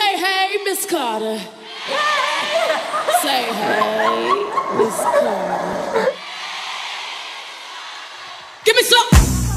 Say hey, Miss Carter. Say hey, Miss Carter. Give me some.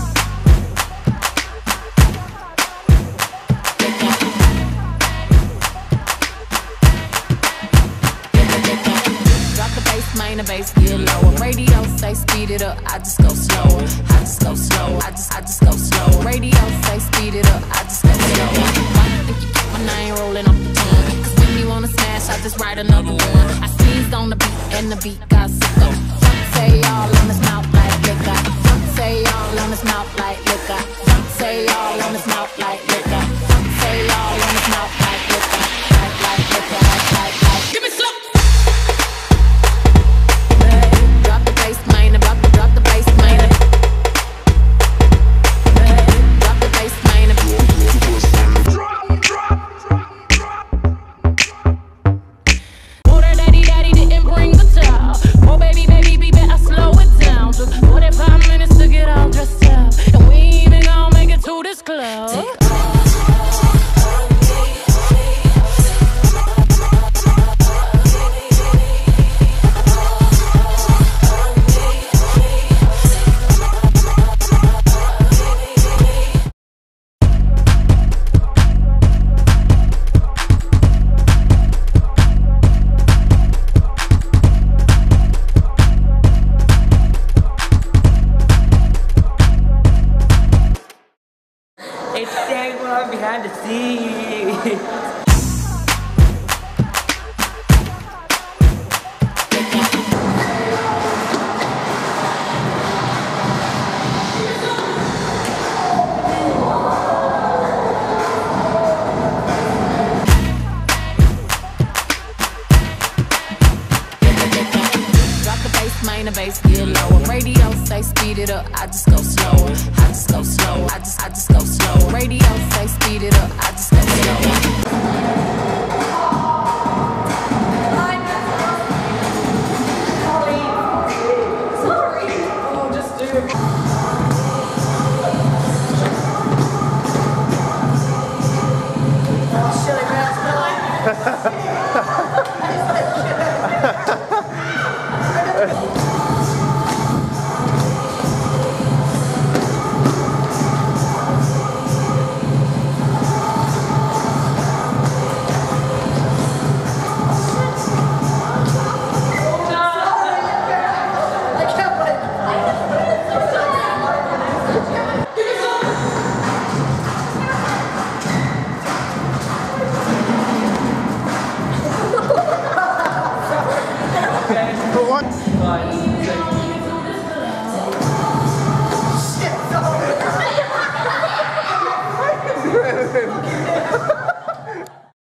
Drop the bass, main the bass, get lower. Radio say speed it up, I just go slower. I just go slow, I just go slow. Radio say speed it up, I just go slower. Why you think you keep my name rolling off the tongue? Cause when you wanna smash, I just write another one. I sneezed on the beat and the beat got sicko. Say all on his mouth like liquor. Say all on his mouth like liquor. Say all on his mouth like liquor. Say all on his mouth like liquor. Like liquor, like. Give me some. Drop the bass, main, drop the bass, main. Drop the bass, main. Oh, that daddy didn't bring the child. Oh, baby, better slow it down. Took 45 minutes to get all dressed up, and we ain't even gonna make it to this club. It's Dagmar behind the scenes. Main the bass, get lower. Radio say speed it up, I just go slower. I just go slow, I just go slow. Radio say speed it up, I just go slower. What?